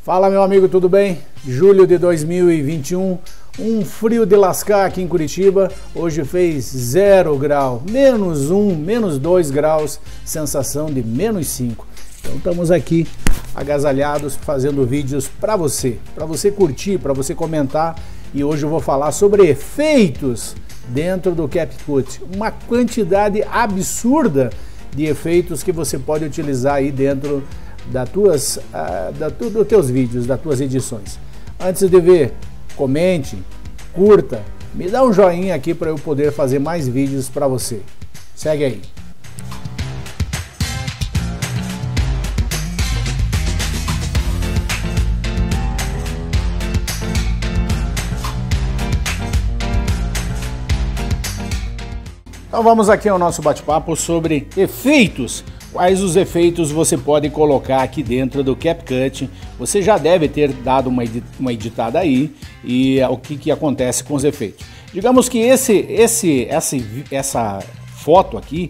Fala, meu amigo, tudo bem? Julho de 2021, um frio de lascar aqui em Curitiba. Hoje fez 0 grau, menos 1, menos 2 graus, sensação de menos 5. Então estamos aqui agasalhados fazendo vídeos para você curtir, para você comentar. E hoje eu vou falar sobre efeitos dentro do CapCut. Uma quantidade absurda de efeitos que você pode utilizar aí dentro dos teus vídeos, das tuas edições. Antes de ver, comente, curta, me dá um joinha aqui para eu poder fazer mais vídeos para você. Segue aí. Então vamos aqui ao nosso bate-papo sobre efeitos. Quais os efeitos você pode colocar aqui dentro do CapCut? Você já deve ter dado uma editada aí e o que acontece com os efeitos. Digamos que essa foto aqui,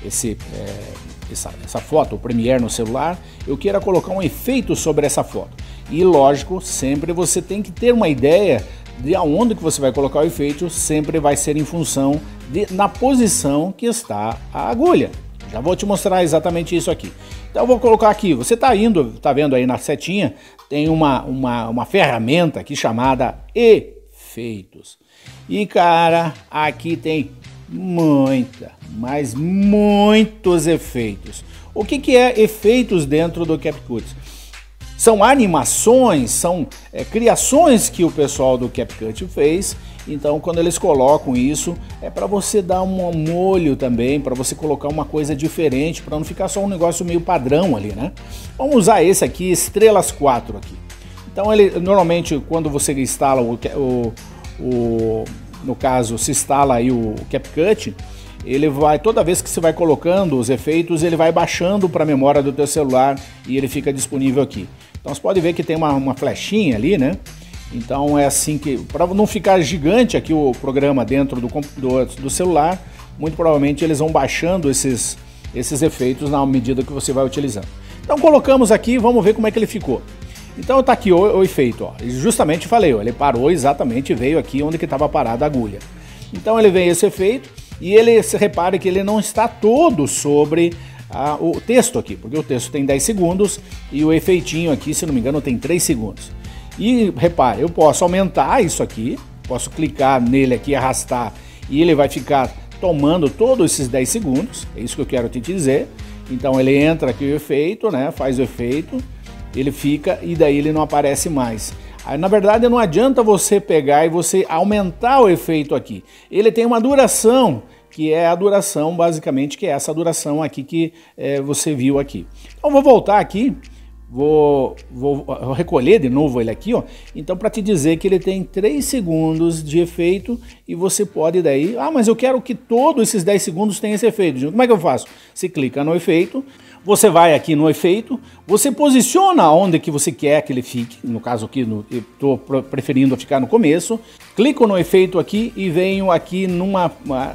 essa foto, o Premiere no celular, eu queira colocar um efeito sobre essa foto. E lógico, sempre você tem que ter uma ideia de aonde que você vai colocar o efeito, sempre vai ser em função na posição que está a agulha. Já vou te mostrar exatamente isso aqui. Então eu vou colocar aqui, você tá vendo aí na setinha, tem uma ferramenta aqui chamada Efeitos. E cara, aqui tem muitos efeitos. O que é efeitos dentro do CapCut? São animações, são criações que o pessoal do CapCut fez. Então, quando eles colocam isso, é para você dar um molho também, para você colocar uma coisa diferente, para não ficar só um negócio meio padrão ali, né? Vamos usar esse aqui, Estrelas 4 aqui. Então, ele normalmente, quando você instala no caso, se instala aí o CapCut, ele vai, toda vez que você vai colocando os efeitos, ele vai baixando para a memória do teu celular e ele fica disponível aqui. Então, você pode ver que tem uma flechinha ali, né? Então é assim que, para não ficar gigante aqui o programa dentro do celular, muito provavelmente eles vão baixando esses efeitos na medida que você vai utilizando. Então colocamos aqui, vamos ver como é que ele ficou. Então tá aqui o efeito, ó. Justamente falei, ó, ele parou exatamente, veio aqui onde que estava parada a agulha. Então ele vem esse efeito e ele, se repare que ele não está todo sobre o texto aqui, porque o texto tem 10 segundos e o efeitinho aqui, se não me engano, tem 3 segundos. E repare, eu posso aumentar isso aqui, posso clicar nele aqui, arrastar, e ele vai ficar tomando todos esses 10 segundos, é isso que eu quero te dizer. Então ele entra aqui o efeito, né, faz o efeito, ele fica e daí ele não aparece mais. Aí, na verdade, não adianta você pegar e você aumentar o efeito aqui. Ele tem uma duração, que é a duração, basicamente, que é essa duração aqui que você viu aqui. Então vou voltar aqui. Vou recolher de novo ele aqui, ó. Então, para te dizer que ele tem 3 segundos de efeito e você pode daí... Ah, mas eu quero que todos esses 10 segundos tenham esse efeito. Como é que eu faço? Você clica no efeito, você vai aqui no efeito, você posiciona onde que você quer que ele fique. No caso aqui, eu estou preferindo ficar no começo. Clico no efeito aqui e venho aqui numa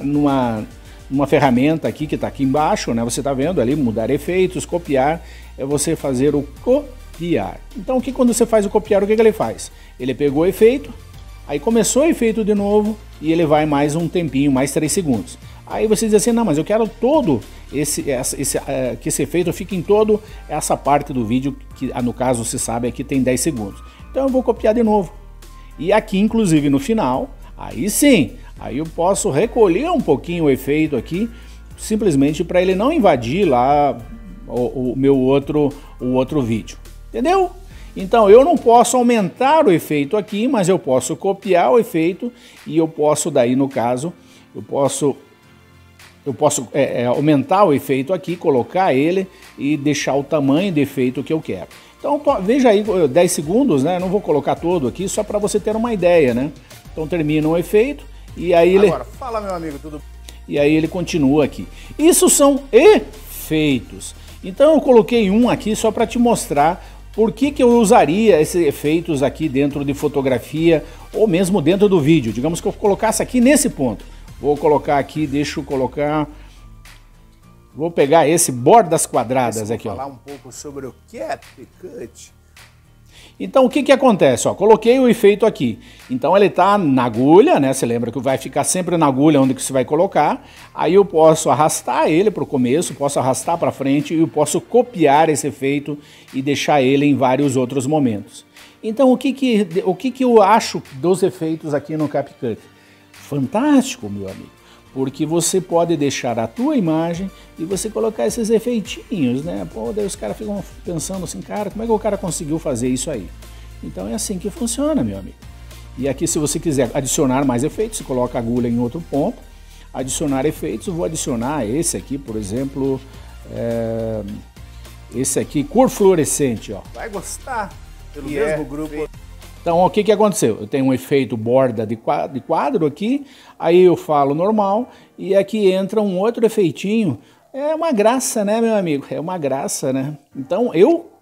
ferramenta aqui que está aqui embaixo, né? Você está vendo ali, mudar efeitos, copiar, é você fazer o copiar. Então aqui quando você faz o copiar, o que ele faz? Ele pegou o efeito, aí começou o efeito de novo e ele vai mais um tempinho, mais 3 segundos. Aí você diz assim, não, mas eu quero todo que esse efeito fique em toda essa parte do vídeo, que no caso você sabe aqui tem 10 segundos. Então eu vou copiar de novo. E aqui inclusive no final, aí sim, aí eu posso recolher um pouquinho o efeito aqui, simplesmente para ele não invadir lá o meu outro vídeo. Entendeu? Então eu não posso aumentar o efeito aqui, mas eu posso copiar o efeito e eu posso daí, no caso, eu posso aumentar o efeito aqui, colocar ele e deixar o tamanho de efeito que eu quero. Então veja aí, 10 segundos, né? Não vou colocar todo aqui, só para você ter uma ideia, né? Então termina o efeito e aí Agora, fala, meu amigo, tudo... E aí ele continua aqui. Isso são efeitos. Então eu coloquei um aqui só para te mostrar por que eu usaria esses efeitos aqui dentro de fotografia ou mesmo dentro do vídeo. Digamos que eu colocasse aqui nesse ponto. Vou colocar aqui, deixa eu colocar... Vou pegar esse bordas quadradas aqui, ó. Falar um pouco sobre o CapCut. Então o que que acontece? Ó, coloquei o efeito aqui. Então ele está na agulha, né? Você lembra que vai ficar sempre na agulha onde que você vai colocar. Aí eu posso arrastar ele para o começo, posso arrastar para frente e eu posso copiar esse efeito e deixar ele em vários outros momentos. Então o que que eu acho dos efeitos aqui no CapCut? Fantástico, meu amigo. Porque você pode deixar a tua imagem e você colocar esses efeitinhos, né? Pô, daí os caras ficam pensando assim, cara, como é que o cara conseguiu fazer isso aí? Então é assim que funciona, meu amigo. E aqui, se você quiser adicionar mais efeitos, você coloca a agulha em outro ponto. Adicionar efeitos, eu vou adicionar esse aqui, por exemplo, esse aqui, cor fluorescente, ó. Vai gostar pelo mesmo grupo. Então, o que que aconteceu? Eu tenho um efeito borda de quadro aqui, aí eu falo normal, e aqui entra um outro efeitinho. É uma graça, né, meu amigo? É uma graça, né? Então,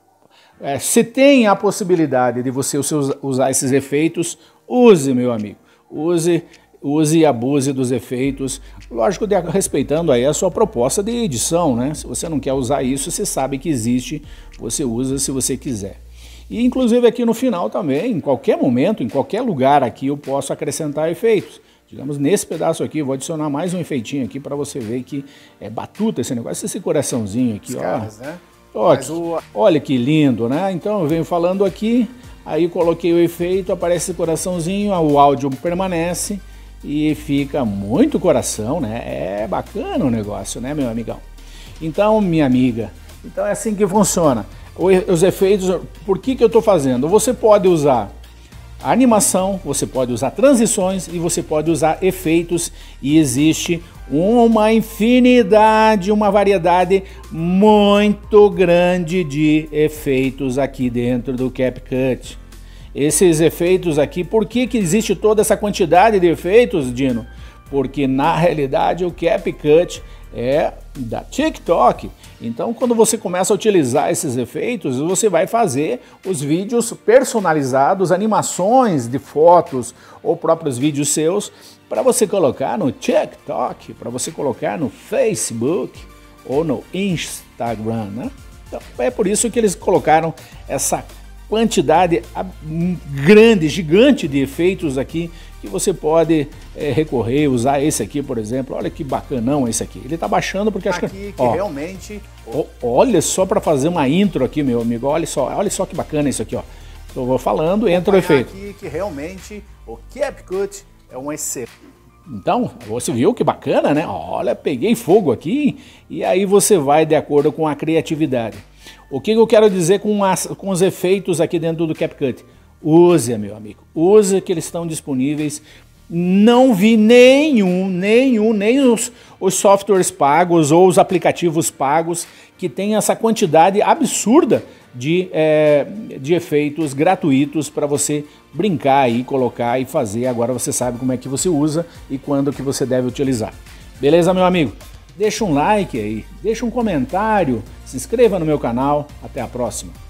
se tem a possibilidade de você usar esses efeitos, use, meu amigo. Use e abuse dos efeitos, lógico, respeitando aí a sua proposta de edição, né? Se você não quer usar isso, você sabe que existe, você usa se você quiser. E inclusive aqui no final também, em qualquer momento, em qualquer lugar aqui eu posso acrescentar efeitos. Digamos, nesse pedaço aqui, eu vou adicionar mais um efeitinho aqui para você ver que é batuta esse negócio, esse coraçãozinho aqui, ó. Caras, né? Olha que lindo, né? Então eu venho falando aqui, aí coloquei o efeito, aparece esse coraçãozinho, o áudio permanece e fica muito coração, né? É bacana o negócio, né, meu amigão? Então, minha amiga, então é assim que funciona. Os efeitos, por que eu estou fazendo? Você pode usar animação, você pode usar transições e você pode usar efeitos, e existe uma infinidade, uma variedade muito grande de efeitos aqui dentro do CapCut. Esses efeitos aqui, por que existe toda essa quantidade de efeitos, Dino? Porque na realidade o CapCut é da TikTok. Então, quando você começa a utilizar esses efeitos, você vai fazer os vídeos personalizados, animações de fotos ou próprios vídeos seus para você colocar no TikTok, para você colocar no Facebook ou no Instagram, né? Então, é por isso que eles colocaram essa quantidade grande, gigante de efeitos aqui que você pode recorrer, usar esse aqui, por exemplo. Olha que bacanão esse aqui. Ele tá baixando porque acho que realmente... Olha só, para fazer uma intro aqui, meu amigo. Olha só que bacana isso aqui, ó. Tô falando, entra o efeito. Aqui que realmente o CapCut é um excelente. Então, você viu que bacana, né? Olha, peguei fogo aqui e aí você vai de acordo com a criatividade. O que eu quero dizer com os efeitos aqui dentro do CapCut? Use, meu amigo. Use, que eles estão disponíveis. Não vi nem os softwares pagos ou os aplicativos pagos que tem essa quantidade absurda de efeitos gratuitos para você brincar aí, colocar e fazer. Agora você sabe como é que você usa e quando que você deve utilizar. Beleza, meu amigo? Deixa um like aí, deixa um comentário, se inscreva no meu canal. Até a próxima.